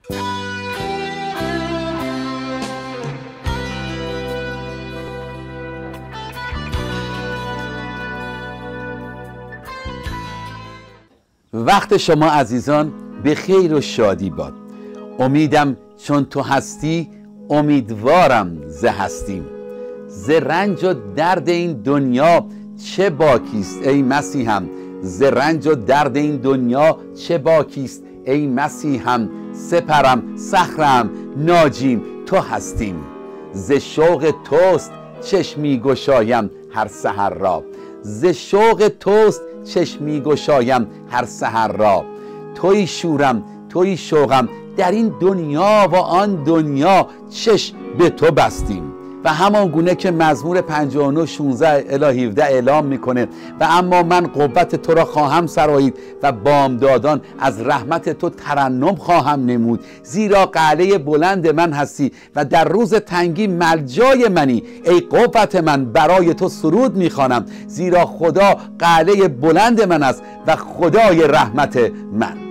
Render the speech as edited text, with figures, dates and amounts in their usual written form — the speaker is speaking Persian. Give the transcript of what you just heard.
وقت شما عزیزان به خیر و شادی باد. امیدم چون تو هستی، امیدوارم ز هستیم. ز رنج و درد این دنیا چه باکیست ای مسیحم، ز رنج و درد این دنیا چه باکیست ای مسیحم. سپرم صخرم ناجیم تو هستیم، ز شوق توست چشمی گشایم هر سحر را، ز شوق توست چشمی گشایم هر سحر را. توی شورم توی شوقم، در این دنیا و آن دنیا چشم به تو بستیم. و همان گونه که مزمور 59 16 الی 17 اعلام میکنه و اما من قوت تو را خواهم سرایید و بامدادان از رحمت تو ترنم خواهم نمود، زیرا قلعه بلند من هستی و در روز تنگی ملجای منی. ای قوت من برای تو سرود میخوانم، زیرا خدا قلعه بلند من است و خدای رحمت من.